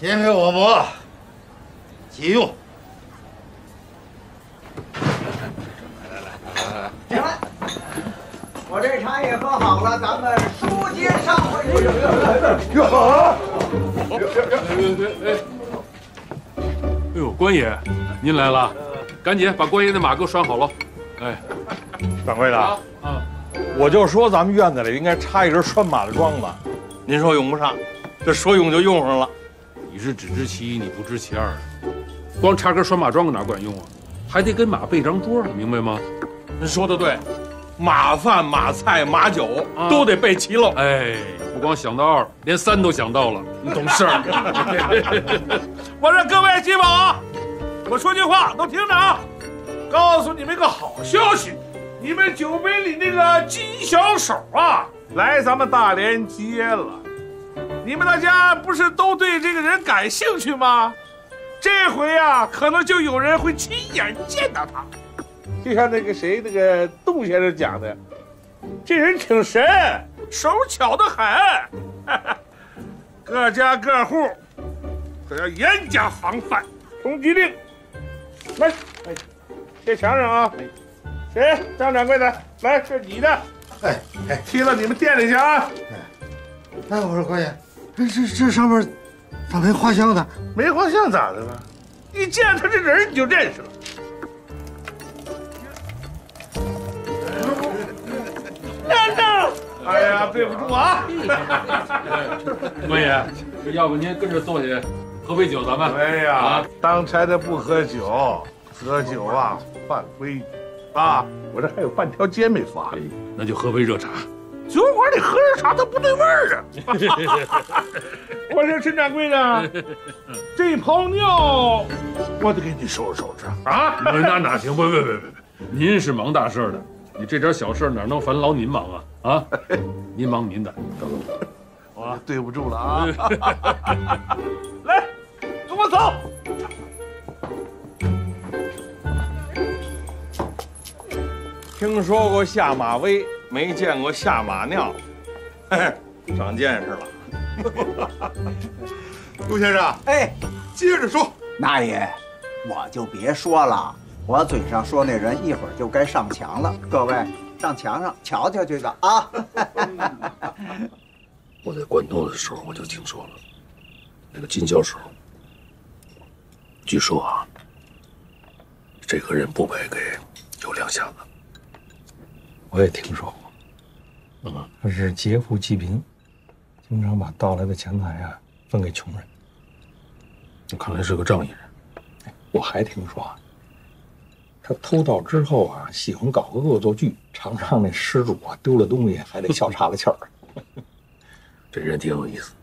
先给我磨，急用。 行了，我这茶也喝好了，咱们书接上回。 哟好。 哎呦，官爷，您来了，赶紧把官爷的马给我拴好了。哎， 掌柜的，我就说咱们院子里应该插一根拴马的桩子，您说用不上，这说用就用上了。 你是只知其一，你不知其二。光插根拴马桩哪管用啊？还得跟马备张桌，明白吗？ 您说的对，马饭、马菜、马酒都得备齐喽。 哎，不光想到二，连三都想到了，你懂事儿。 我让各位记宝啊，我说句话都听着啊，告诉你们一个好消息，你们酒杯里那个金小手啊，来咱们大连接了。你们大家不是都对这个人感兴趣吗？这回啊，可能就有人会亲眼见到他。就像那个谁，那个杜先生讲的，这人挺神，手巧得很。各家各户可要严加防范。通缉令，来，哎，贴墙上啊！谁？张掌柜的，来，这你的。 哎， 贴到你们店里去啊！ 哎，我说官爷，这上面咋没画像呢？ 没画像咋的了？一见他这人你就认识了。站着！哎呀，对不住啊！ 官爷，要不您跟着坐下喝杯酒，咱们。 哎呀，当差的不喝酒，喝酒啊犯规啊！我这还有半条街没发呢。 那就喝杯热茶。 酒馆里喝热茶它不对味儿啊！我说陈掌柜的，这泡尿我得给你收拾收拾啊！ 那哪行？不，您是忙大事的，你这点小事哪能烦劳您忙啊？啊，您忙您的。 我对不住了啊！来，跟我走。 听说过下马威，没见过下马尿，嘿嘿，长见识了。 陆先生， 哎， 接着说。 大爷，我就别说了，我嘴上说那人一会儿就该上墙了。各位，上墙上瞧瞧去吧啊！ 我在关东的时候我就听说了，那个金小手，据说啊，这个人不配给有两下子。 我也听说过，他是劫富济贫，经常把盗来的钱财啊分给穷人。 看来是个仗义人。 我还听说啊，他偷盗之后啊，喜欢搞个恶作剧，常让那失主啊丢了东西还得笑岔了气儿。 这人挺有意思。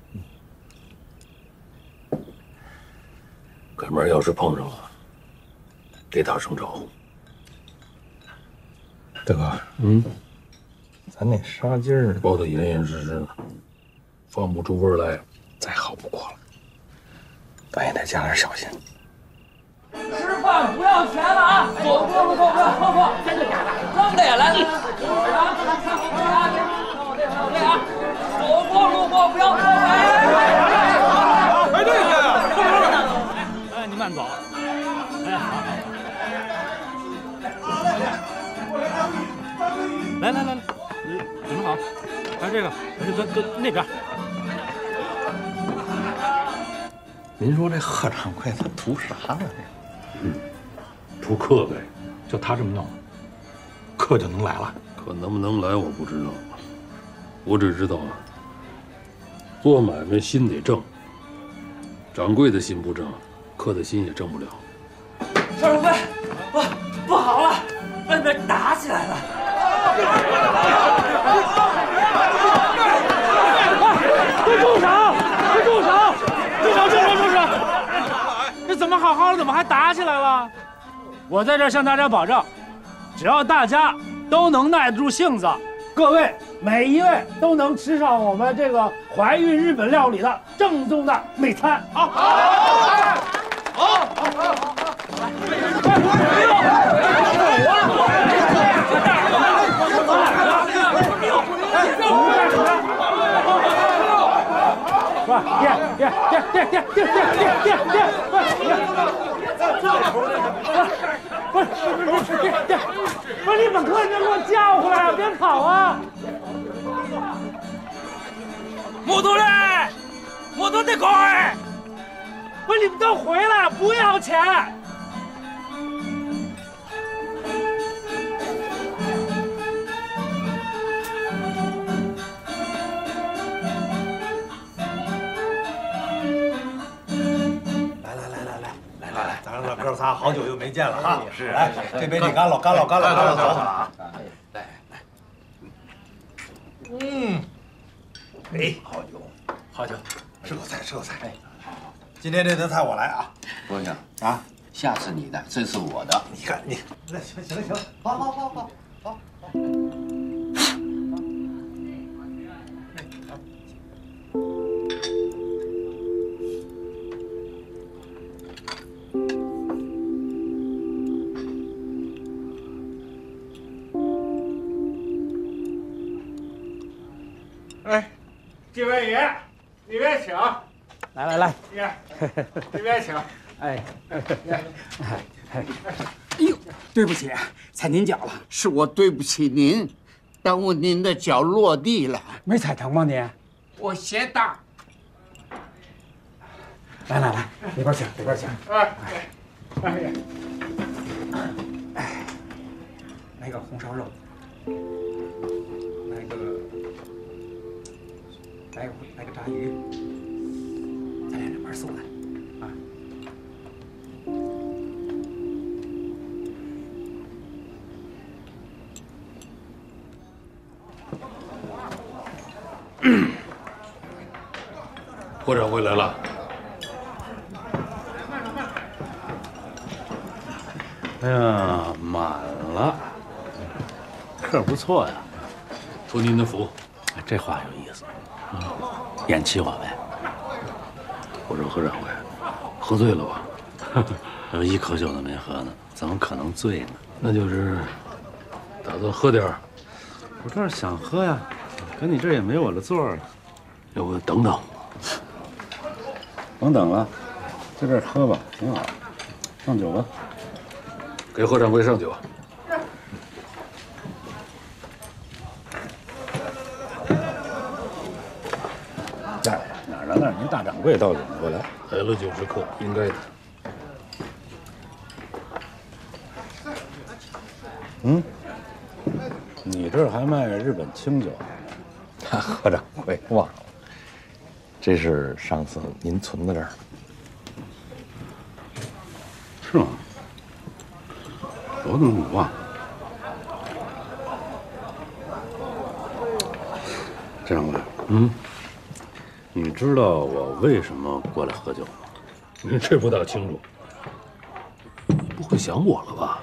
哥们儿要是碰上了，得打声招呼。 大哥，咱那纱巾儿包得严严实实的，放不出味来， 再好不过了，咱也得加点小心。 吃饭不要钱了啊！走过路过不要超过，真的假的？真的呀！来，看我这啊！走过路过不要超过。 排队去！ 哎，你慢走。哎，好。来，你们好，还有这个，跟那边。 您说这贺掌柜他图啥呢？ 图客呗。 就他这么弄，客就能来了。 可能不能来我不知道，我只知道啊，做买卖心得正，掌柜的心不正，客的心也正不了。 少主贵，不好了，外面打起来了！住手！住手！这怎么好好的，怎么还打起来了？我在这儿向大家保证，只要大家都能耐得住性子，各位每一位都能吃上我们这个怀孕日本料理的正宗的美餐。好。 不是你把客人给我叫回来，别跑啊！ 摩托嘞，摩托得快！ 不是你们都回来，不要钱。 咱们哥仨好久又没见了哈！是，来，这杯你干了，干了，干了，干了，走啊！来，哎，好酒，好酒，吃口菜，吃口菜。哎，今天这道菜我来啊！ 不行啊， 下次你的，这次我的。 你看你，那行，好。 哎，这位爷，里边请。 来， 爷，里边请。 哎， 哎呦，对不起，踩您脚了。 是我对不起您，耽误您的脚落地了。 没踩疼吗您？ 我鞋大。 来，里边请。哎，来个红烧肉，来个炸鱼，再来2盘素的啊。 霍掌柜来了。 哎呀，满了，客不错呀，托您的福。 这话有意思，演气话呗。我说何掌柜，喝醉了吧？一口酒都没喝呢，怎么可能醉呢？ 那就是打算喝点儿。 我这儿想喝呀，可你这儿也没我的座儿，要不等等？甭等了，在这儿喝吧，挺好。上酒吧， 给何掌柜上酒。 哪儿呢？您大掌柜倒领过来， 来了90克，应该的。 你这儿还卖日本清酒？何掌柜忘了，这是上次您存在这儿，是吗？我怎么忘了？这掌柜，你知道我为什么过来喝酒吗？ 您这不大清楚。 你不会想我了吧？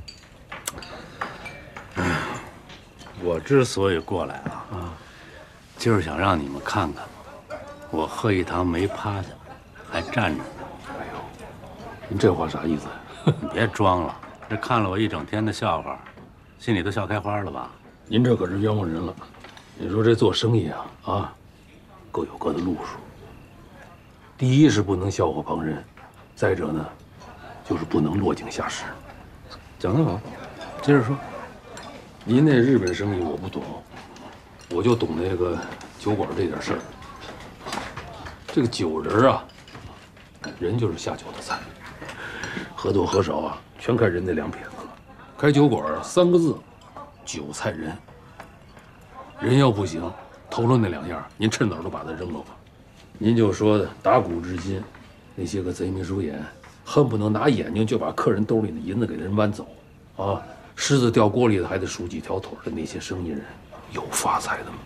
我之所以过来就是想让你们看看，我贺一堂没趴下，还站着呢。 哎呦，您这话啥意思呀？ 你别装了，这看了我一整天的笑话，心里都笑开花了吧？ 您这可是冤枉人了。你说这做生意各有各的路数。第一是不能笑话旁人，再者呢，就是不能落井下石。 讲得好，接着说。 您那日本生意我不懂，我就懂那个酒馆这点事儿。这个酒人人就是下酒的菜，喝多喝少全看人那两撇子了。开酒馆3个字，酒菜人。人要不行，头了那2样，您趁早都把它扔了吧。您就说的打古至今，那些个贼眉鼠眼，恨不能拿眼睛就把客人兜里的银子给人剜走狮子掉锅里的还得数几条腿的那些生意人，有发财的吗？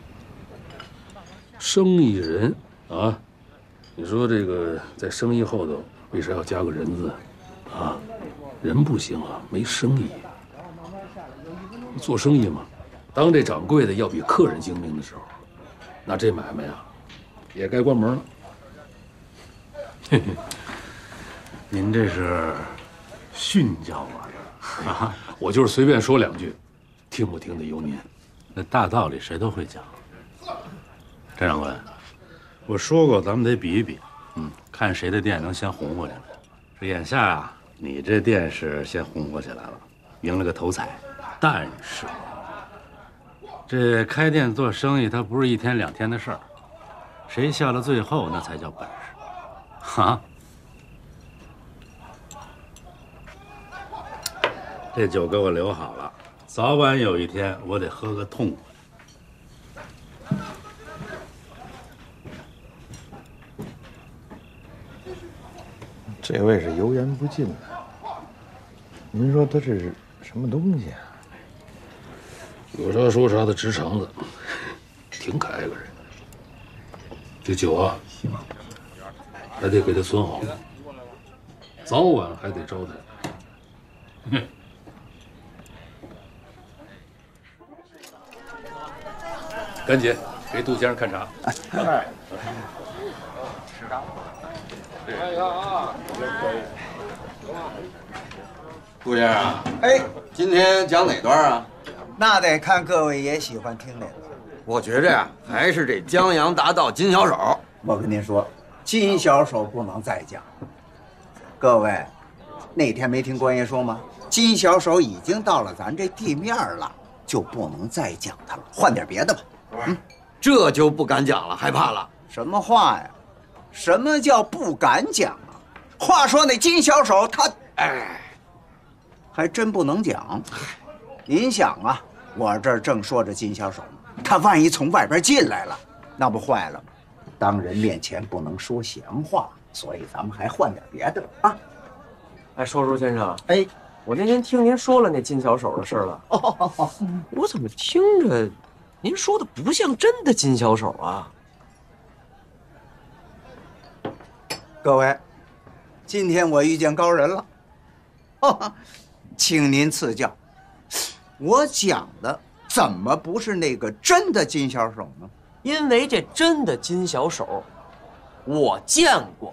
生意人你说这个在生意后头为啥要加个人字人不行没生意。做生意嘛，当这掌柜的要比客人精明的时候，那这买卖也该关门了。 嘿嘿，您这是训教我的。 我就是随便说2句，听不听得由您。 那大道理谁都会讲。张掌柜， 我说过，咱们得比一比，看谁的店能先红火起来。这眼下啊，你这店是先红火起来了，赢了个头彩。但是，这开店做生意，它不是一天两天的事儿，谁笑到最后，那才叫本事。哈，这酒给我留好了，早晚有一天我得喝个痛快。 这位是油盐不进的，您说他是什么东西啊？ 有啥说啥的直肠子，挺可爱个人。这酒啊，还得给他存好，早晚还得招待。赶紧给杜先生看茶。 哎， 看一看啊，杜先生， 哎， 今天讲哪段啊？ 那得看各位爷喜欢听哪个。 我觉着呀，还是这江洋大盗金小手。 我跟您说，金小手不能再讲。各位，那天没听官爷说吗？金小手已经到了咱这地面了，就不能再讲他了，换点别的吧。 这就不敢讲了，害怕了。 什么话呀？什么叫不敢讲啊？话说那金小手他，还真不能讲。您想啊，我这儿正说着金小手呢，他万一从外边进来了，那不坏了吗？当人面前不能说闲话，所以咱们还换点别的啊。 哎，说书先生， 哎， 我那天听您说了那金小手的事了。我怎么听着您说的不像真的金小手啊？ 各位，今天我遇见高人了，请您赐教。我讲的怎么不是那个真的金小手呢？ 因为这真的金小手，我见过。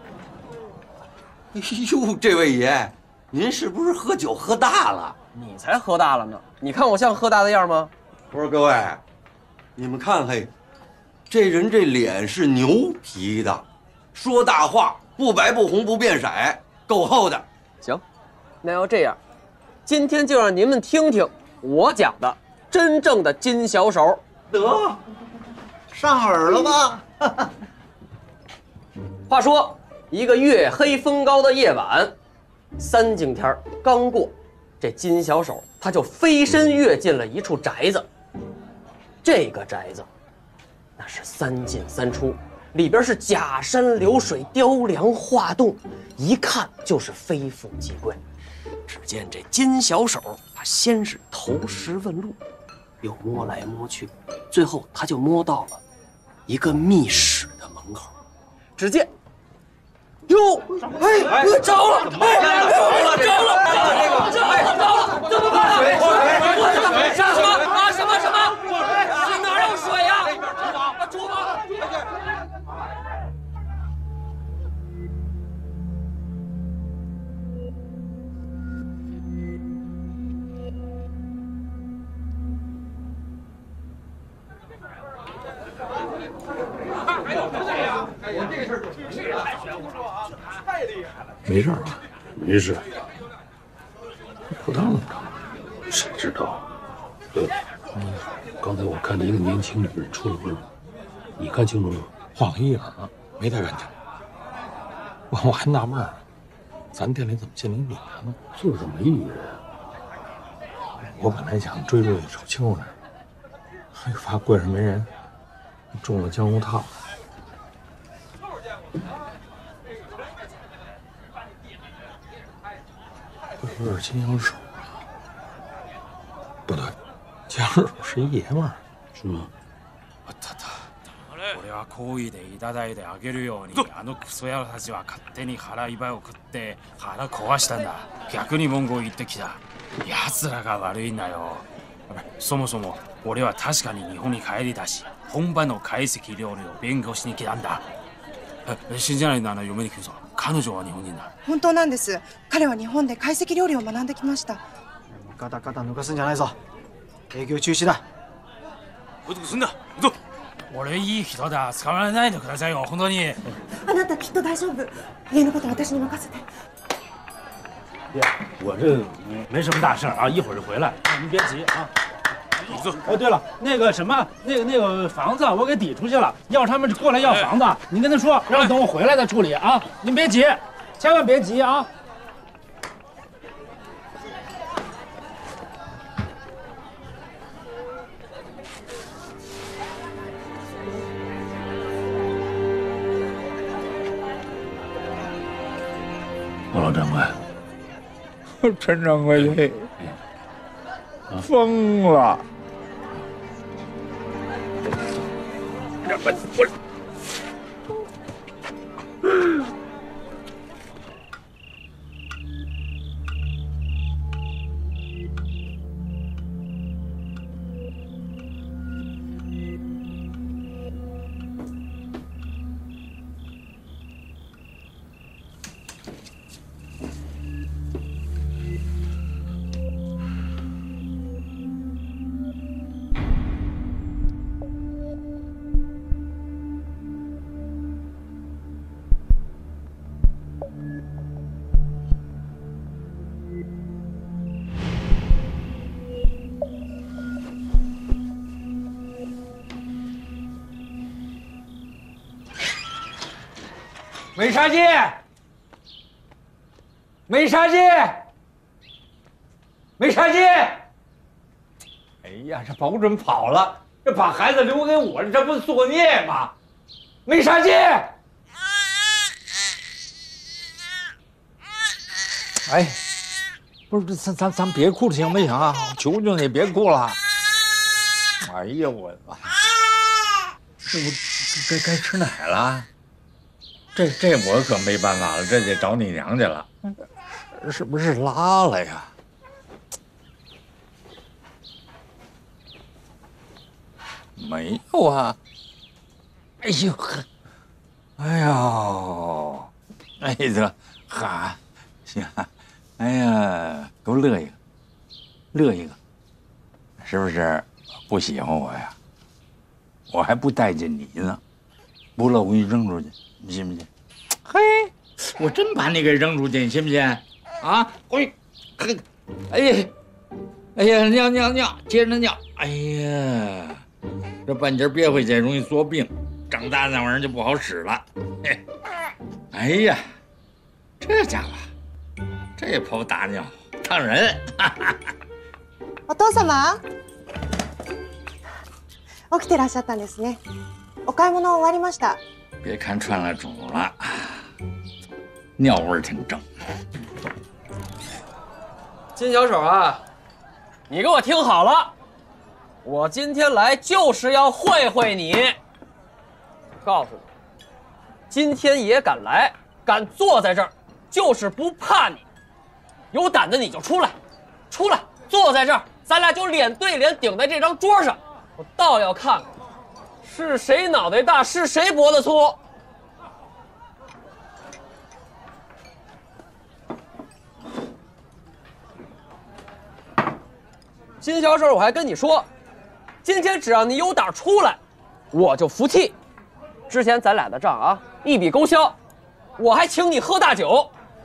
哎呦，这位爷，您是不是喝酒喝大了？ 你才喝大了呢！你看我像喝大的样吗？ 不是，各位，你们看，嘿，这人这脸是牛皮的，说大话不白不红不变色，够厚的。 行，那要这样，今天就让您们听听我讲的真正的金小手。 得，上耳了吧？ 话说，一个月黑风高的夜晚，三更天刚过，这金小手他就飞身跃进了一处宅子。这个宅子，那是三进三出，里边是假山流水、雕梁画栋，一看就是非富即贵。只见这金小手，他先是投石问路，又摸来摸去，最后他就摸到了一个密室的门口。只见，哟，哎，着了，着了，着了，怎么办？什么啊？什么？是哪有水呀？厨房。 没事吧？ 没事。 裤裆怎么着？ 谁知道？对了，刚才我看见一个年轻女人出了门，你看清楚了吗？ 晃一眼儿，没太干净。我还纳闷呢，咱店里怎么进了一女的呢？ 就是没女人。 我本来想追追手青呢，还发柜上没人，中了江湖套。会不会是金小手啊？不对，金小手是一爷们儿， 是吗？ 俺は好意でいただいてあげるようにあのクソ野郎たちは勝手に腹いっぱいを食って腹壊したんだ。逆に文句を言ってきた。奴らが悪いんだよ。そもそも俺は確かに日本に帰りだし、本場の懐石料理を勉強しに来たんだ。信じないなら嫁に来るぞ。彼女は日本人だ。 本当なんです。彼は日本で懐石料理を学んできました。 ガタガタ抜かすんじゃないぞ。営業中止だ。 おいとくすんだ。行くぞ。 俺いい人だ。捕まらないでくださいよ、本当に。 あなたきっと大丈夫。家のことは私に任せて。 爹，我这没什么大事啊，一会儿就回来，您别急啊。哦，对了，那个什么，那个房子我给抵出去了，要他们过来要房子，您跟他说，让等我回来再处理啊。您别急，千万别急啊。 老掌柜， 陈掌柜，疯了！ 美沙鸡，美沙鸡，美沙鸡！哎呀，这保准跑了，这把孩子留给我，这不作孽吗？美沙鸡！哎，不是，咱别哭了，行不行啊？求求你别哭了。哎呀，我是不是该吃奶了？这我可没办法了，这得找你娘去了。是不是拉了呀？没有啊。哎呦呵，哎呦，哎这哈，行，哎呀，给我乐一个，乐一个，是不是不喜欢我呀？我还不待见你呢，不乐我给你扔出去。你信不信？嘿，我真把你给扔出去，你信不信？啊！嘿，哎呀，哎呀，尿，接着尿。哎呀，这半截憋回去容易作病，长大那玩意儿就不好使了。嘿，哎呀，这家伙，这泡大尿烫人。 お父様、起きてらっしゃったんですね。お買い物終わりました。 别看穿了种了，尿味儿挺正。 金小手啊，你给我听好了，我今天来就是要会会你。告诉你，今天也敢来，敢坐在这儿，就是不怕你。有胆子你就出来，出来，坐在这儿，咱俩就脸对脸顶在这张桌上，我倒要看看。是谁脑袋大，是谁脖子粗。金小手，我还跟你说，今天只要你有胆出来，我就服气。之前咱俩的账啊，一笔勾销，我还请你喝大酒。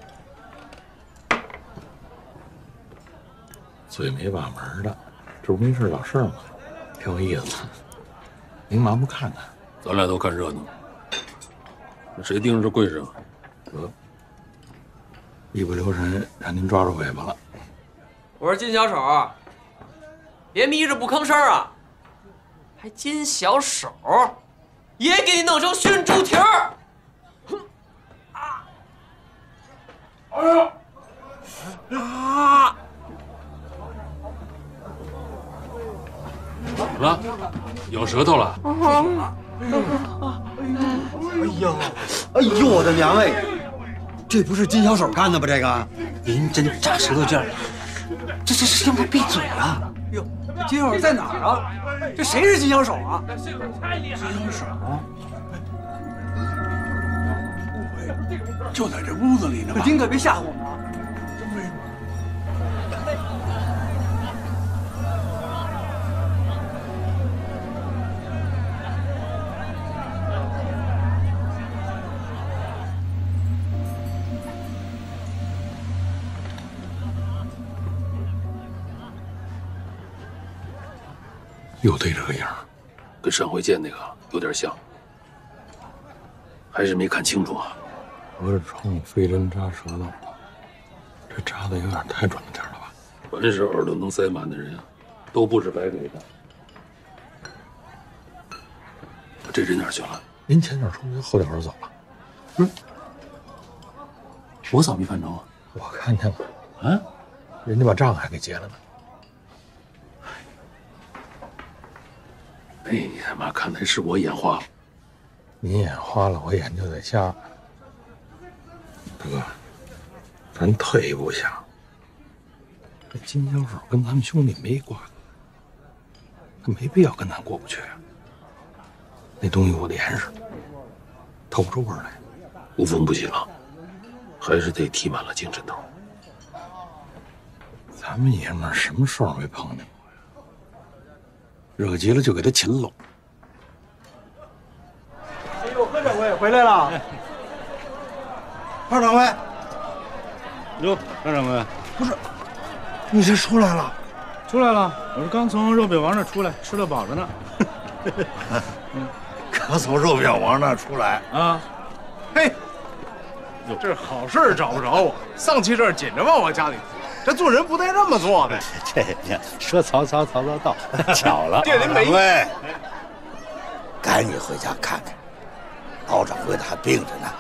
嘴没把门的，这不没事找事吗？挺有意思。您嘛不看看？咱俩都看热闹。那谁盯着这柜上？一不留神让您抓住尾巴了。 我说金小手，别眯着不吭声啊！还金小手，也给你弄成熏猪蹄儿！ 哎呀！啊！ 怎么了？咬舌头了？ 哎呦，我的娘哎！这不是金小手干的吧？这个，您真扎舌头劲儿，这让他闭嘴啊！ 哟，金小手在哪儿啊？这谁是金小手啊？ 金小手，不会就在这屋子里呢吧？ 丁哥，别吓唬我们啊！ 又对这个样， 跟上回见那个有点像，还是没看清楚啊。 隔着窗户飞针扎舌头，这扎的有点太准了点了吧？ 凡是耳朵能塞满的人，都不是白给的。这人哪儿去了？ 您前脚出去，后脚就走了。 不是，我咋没看着啊？ 我看见了。 啊， 人家把账还给结了呢。 哎，你他妈看来是我眼花了。 你眼花了，我眼就得瞎。大哥，咱退一步想，这金小手跟咱们兄弟没瓜葛，他没必要跟咱过不去啊。那东西我得严实，透不出味来。 无风不起浪，还是得提满了精神头。 咱们爷们儿什么时候没碰见过呀？惹急了就给他擒喽。 哎呦，何掌柜回来了！ 二掌柜， 哟，二掌柜， 不是，你这出来了？ 出来了，我是刚从肉饼王那出来，吃得饱着呢。 刚从肉饼王那出来啊？嘿，这好事找不着我，丧气事紧着往我家里。这做人不带这么做的。 这说曹操，曹操到，巧了。 店里没。 喂，赶紧回家看看，老掌柜的还病着呢。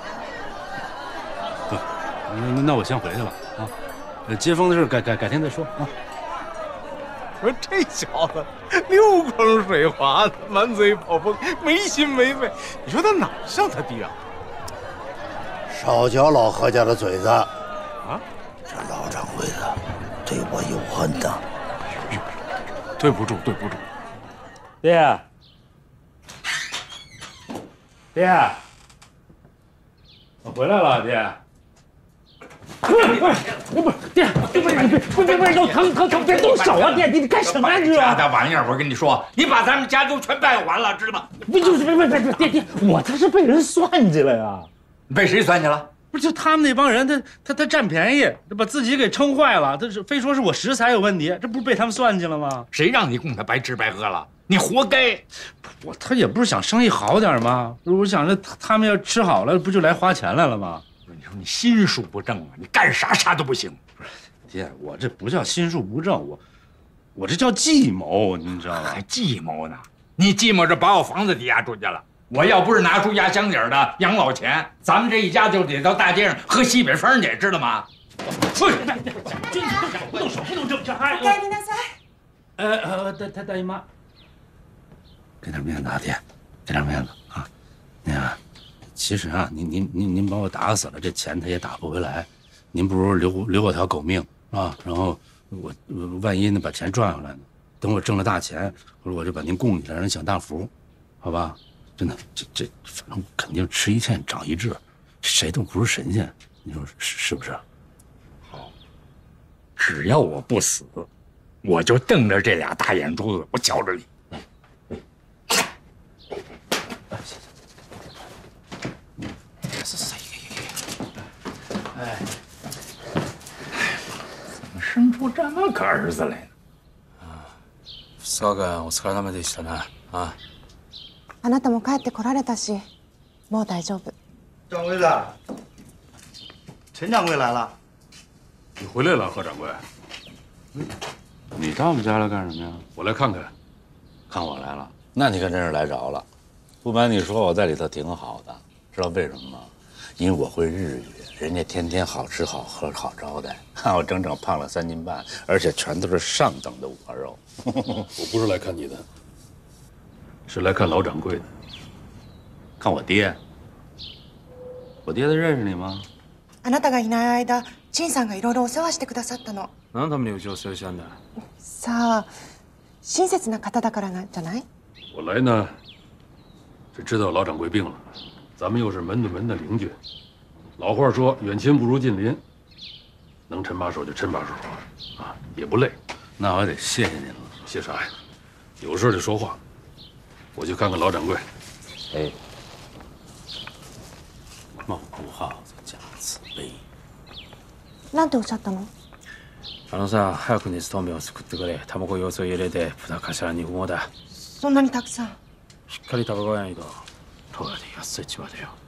那我先回去了啊。接风的事改天再说啊。 说这小子溜坑水滑的，满嘴跑风，没心没肺。你说他哪像他爹啊？ 少嚼老何家的嘴子啊！ 这老掌柜的对我有恨呐。 对不住，对不住。 爹，爹，我回来了，爹。不是，爹，别，要疼，别动手啊，爹，你干什么呀？你家的玩意儿，我跟你说，你把咱们家族全败完了，知道吗？ 别，爹，我这是被人算计了呀！ 被谁算计了？ 不是，就他们那帮人，他占便宜，把自己给撑坏了，他是非说是我食材有问题，这不是被他们算计了吗？ 谁让你供他白吃白喝了？你活该！ 他也不是想生意好点吗？我想着他们要吃好了，不就来花钱来了吗？ 你说你心术不正啊，你干啥都不行。 爹，我这不叫心术不正，我这叫计谋，您知道吗？ 还计谋呢？你计谋着把我房子抵押出去了。我要不是拿出压箱底儿的养老钱，咱们这一家就得到大街上喝西北风去，知道吗？ 不动手，不能这么着！ おかえりなさい。 大姨妈， 给点面子啊，爹，给点面子啊！您啊，其实啊，您把我打死了，这钱他也打不回来。您不如留我条狗命啊！然后我万一呢把钱赚回来呢？等我挣了大钱，我就把您供起来，让人享大福，好吧？真的，这反正肯定吃一堑长一智，谁都不是神仙，你说是不是？ 好，只要我不死，我就瞪着这俩大眼珠子，我瞧着你。哎，怎么生出这么个儿子来呢？ 2日間お疲れ様でしたな啊。 あなたも帰ってこられたし、もう大丈夫。 掌柜的，陈掌柜来了。 你回来了，何掌柜。 你到我们家来干什么呀？ 我来看看。 看我来了？那你可真是来着了。不瞒你说，我在里头挺好的，知道为什么吗？因为我会日语，人家天天好吃好喝好招待，看我整整胖了3斤半，而且全都是上等的五花肉。 我不是来看你的。是来看老掌柜的， 看我爹。我爹他认识你吗？ あなたがいない間、陳さんがいろいろお世話してくださったの。 何のためにうちを世話したんだ？ さあ、親切な方だからなんじゃない？ 我来呢，是知道老掌柜病了，咱们又是门对门的邻居。老话说，远亲不如近邻，能抻把手就抻把手啊，也不累。 那我得谢谢您了。 谢啥呀？有事就说话。我去看看老掌柜。 哎，茂谷号假慈悲。 なんておっしゃったの？ さ、早くにストーメンを作ってくれ。タバコ要素入れて、札頭2号だ。 そんなにたくさん。 しっかり食べごやないとトガで安いちまでよ。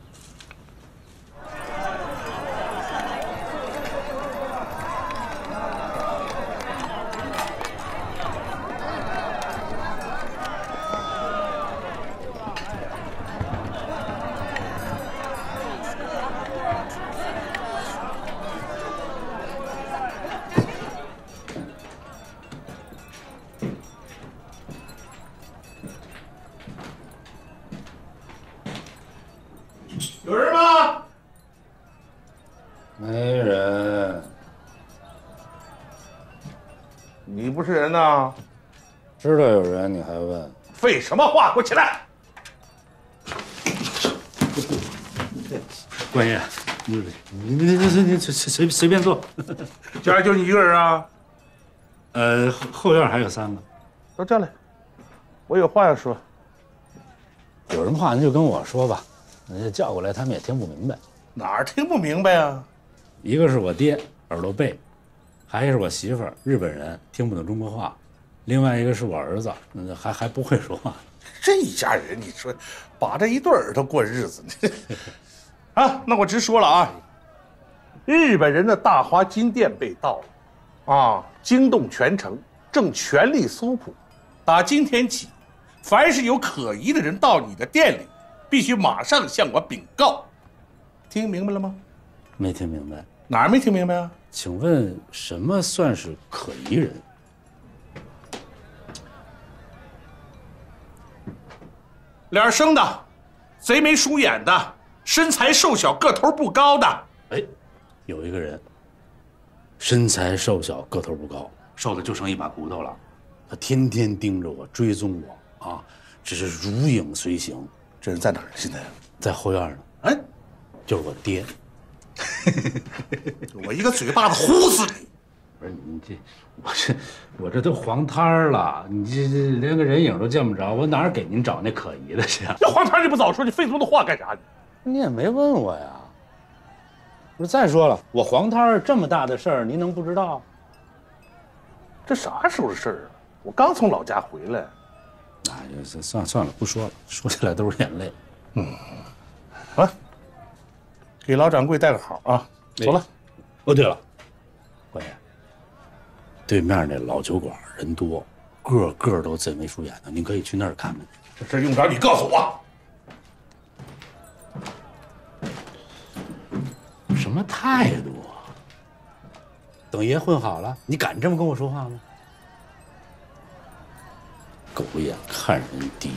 有人吗？ 没人。 你不是人呐？ 知道有人你还问？ 废什么话！给我起来！ 官爷，你随便坐。 家里就你一个人啊？ 后院还有3个。 到这来，我有话要说。 有什么话您就跟我说吧，叫过来他们也听不明白。 哪儿听不明白啊？ 一个是我爹耳朵背，还是我媳妇儿日本人听不懂中国话，另外一个是我儿子，还不会说话。 这一家人，你说把着一对耳朵过日子，啊？那我直说了啊，日本人的大华金店被盗了，啊，惊动全城，正全力搜捕。打今天起，凡是有可疑的人到你的店里，必须马上向我禀告。听明白了吗？ 没听明白。 哪儿没听明白啊？ 请问什么算是可疑人？ 脸生的，贼眉鼠眼的，身材瘦小，个头不高的。 哎，有一个人，身材瘦小，个头不高，瘦的就剩一把骨头了。他天天盯着我，追踪我啊，只是如影随形。 这人在哪儿？现在在后院呢。 哎， 就是我爹。 我一个嘴巴子呼死你！ 不是你这，我这都黄摊儿了，你这连个人影都见不着，我哪儿给您找那可疑的去啊？ 这黄摊你不早说，你费这么多话干啥？ 你也没问我呀。不是，再说了，我黄摊儿这么大的事儿，您能不知道？ 这啥时候的事儿啊？我刚从老家回来。 哎呀，算了，不说了，说起来都是眼泪。 啊，给老掌柜带个好啊！走了。 哦，对了，官爷，对面那老酒馆人多，个个都贼眉鼠眼的，您可以去那儿看看。 这事用不着你告诉我。 什么态度啊？等爷混好了，你敢这么跟我说话吗？狗眼看人低。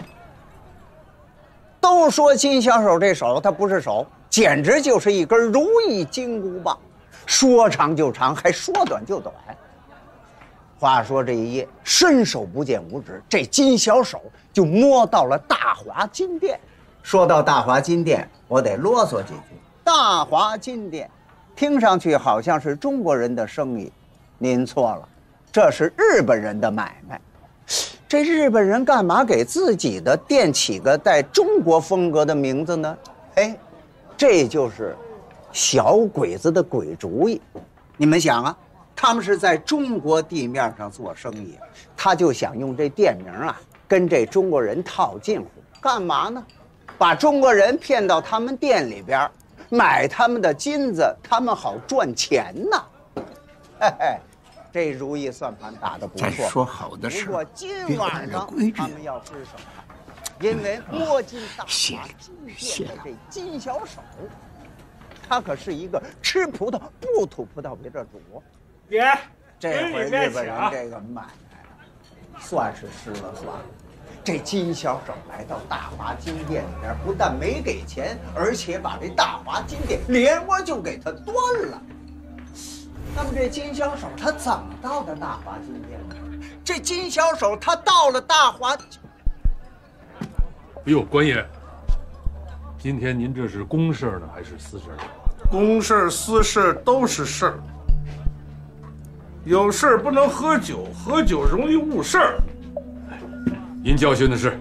都说金小手这手，他不是手，简直就是一根如意金箍棒，说长就长，还说短就短。话说这一夜，伸手不见五指，这金小手就摸到了大华金店。说到大华金店，我得啰嗦几句。大华金店，听上去好像是中国人的生意，您错了，这是日本人的买卖。这日本人干嘛给自己的店起个带中国风格的名字呢？哎，这就是小鬼子的鬼主意。你们想啊，他们是在中国地面上做生意，他就想用这店名啊跟这中国人套近乎，干嘛呢？把中国人骗到他们店里边，买他们的金子，他们好赚钱呐。嘿嘿。这如意算盘打得不错。 再说好的事， 不过今晚上他们要吃手了，因为摸金大华金店的这金小手，他可是一个吃葡萄不吐葡萄皮的主。 爹， 这回日本人这个买卖算是失了算了。这金小手来到大华金店里边，不但没给钱，而且把这大华金店连窝就给他端了。那么这金小手他怎么到的大华金店呢？这金小手他到了大华， 哎呦，官爷，今天您这是公事呢还是私事？ 公事私事都是事儿。有事儿不能喝酒，喝酒容易误事儿。 您教训的是。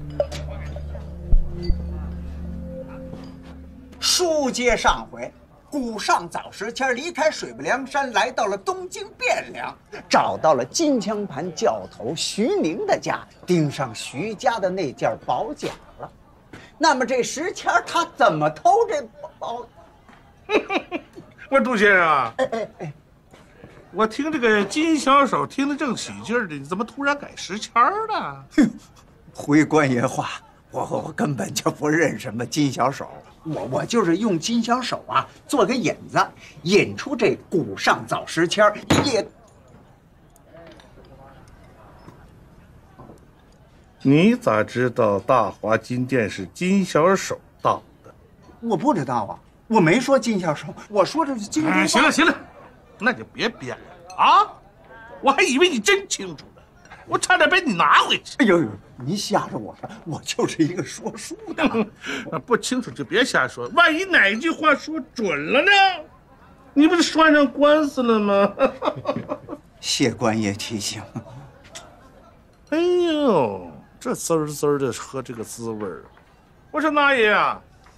书接上回， 古上早时迁离开水泊梁山，来到了东京汴梁，找到了金枪盘教头徐宁的家，盯上徐家的那件宝甲了。那么这石谦他怎么偷这宝？ 我说杜先生啊，我听这个金小手听得正起劲儿的，你怎么突然改石谦了？ 回官爷话，我根本就不认什么金小手，我就是用金小手啊做个引子，引出这古上早时迁也。 你咋知道大华金店是金小手盗的？ 我不知道啊，我没说金小手，我说这是金。 行了行了，那就别编了啊！我还以为你真清楚呢，我差点把你拿回去。 哎呦呦，您吓着我了，我就是一个说书的。 不清楚就别瞎说，万一哪句话说准了呢？你不是拴上官司了吗？ 谢官爷提醒。 哎呦，这滋儿滋儿的喝这个滋味儿。我说那爷啊，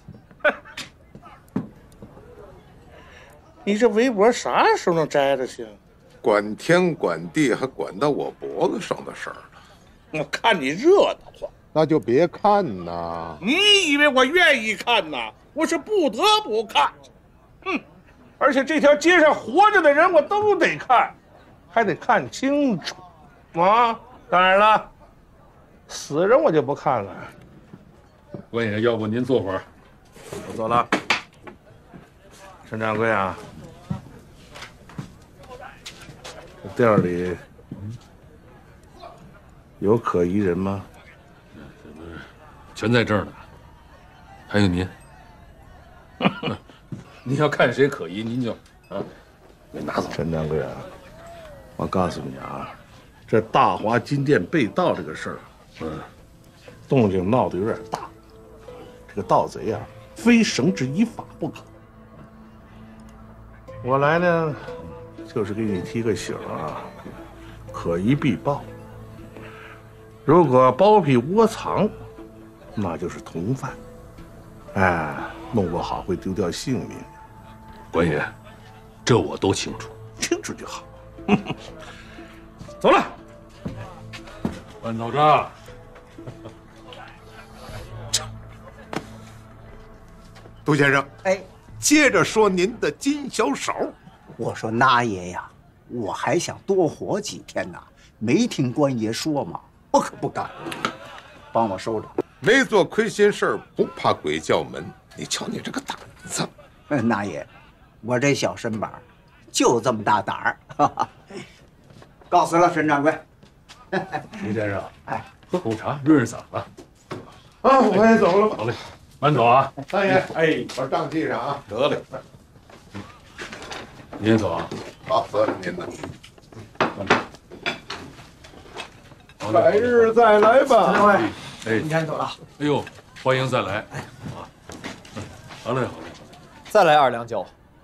你这围脖啥时候能摘了去？ 管天管地，还管到我脖子上的事儿了。 我看你热得慌， 那就别看呐。 你以为我愿意看呐？我是不得不看。而且这条街上活着的人我都得看，还得看清楚啊。当然了，死人我就不看了。 官爷，要不您坐会儿？ 我走了。陈掌柜啊，这店里有可疑人吗？ 全在这儿呢。还有您，您要看谁可疑，您就给拿走。 陈掌柜啊，我告诉你啊，这大华金店被盗这个事儿，动静闹得有点大。这个盗贼啊，非绳之以法不可。我来呢，就是给你提个醒啊，可疑必报。如果包庇窝藏，那就是同犯，弄不好会丢掉性命。 官爷，这我都清楚， 清楚就好。走了， 班走着。 杜先生， 哎， 接着说您的金小手。 我说那爷呀，我还想多活几天呢，没听官爷说吗？我可不干，帮我收着。 没做亏心事儿，不怕鬼叫门。你瞧你这个胆子！ 那爷，我这小身板就这么大胆儿。告辞了，沈掌柜。 徐先生，喝口茶润润嗓子。 啊，我也走了吧。 好嘞，慢走啊。 大爷，把账记上啊。 得嘞。您也走啊。 好，责任您的。改日再来吧。 两位， 哎， 您先走了。 哎呦，欢迎再来。好嘞，好嘞。 再来2两酒。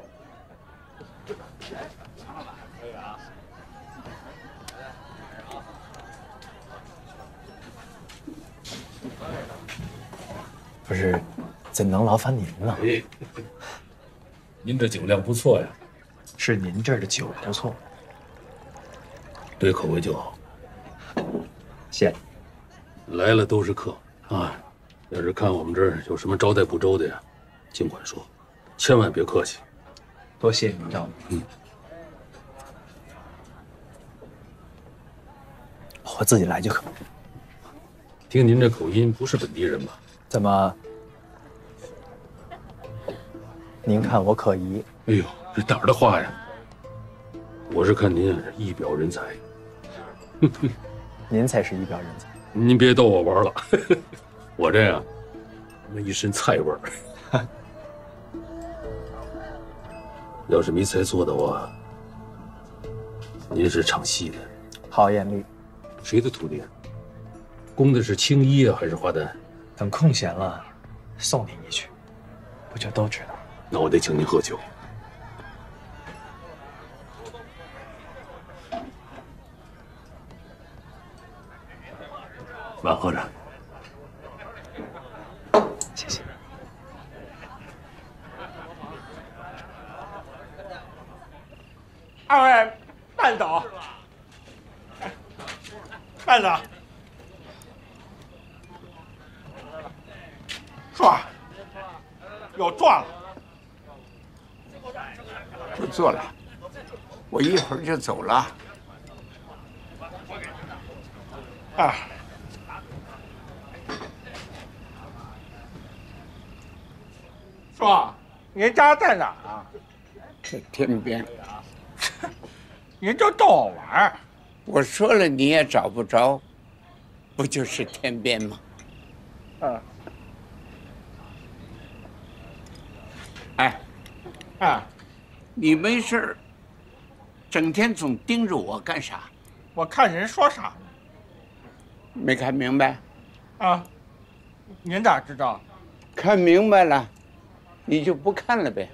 不是，怎能劳烦您呢？ 哎，您这酒量不错呀。 是您这儿的酒不错， 对口味就好。 谢。 来了都是客啊，要是看我们这儿有什么招待不周的呀，尽管说，千万别客气。 多谢您照顾。我自己来就可。 听您这口音，不是本地人吧？ 怎么？您看我可疑？ 哎呦，这哪儿的话呀！我是看您一表人才。 您才是一表人才。 您别逗我玩了，我这样，那一身菜味儿。要是没猜错的话，您是唱戏的。 好眼力。 谁的徒弟？攻的是青衣啊，还是花旦？ 等空闲了，送您一曲，不就都知道？ 那我得请您喝酒。慢喝着。 谢谢。 袋子。说，要赚了。 不做了，我一会儿就走了。 啊。说，您家在哪儿啊？ 在天边。 您就逗我玩儿。 我说了你也找不着，不就是天边吗？ 嗯。 哎， 啊， 你没事儿，整天总盯着我干啥？ 我看人说啥呢？ 没看明白？ 啊，您咋知道？ 看明白了，你就不看了呗。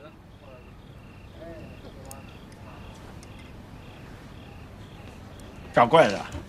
掌柜的。